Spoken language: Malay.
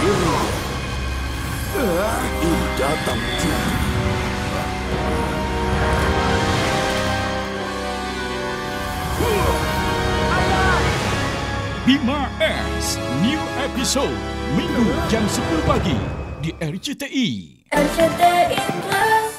Akhirnya ini datang juga. Bima X New Episode Minggu jam 10 pagi di RCTI. RCTI Plus.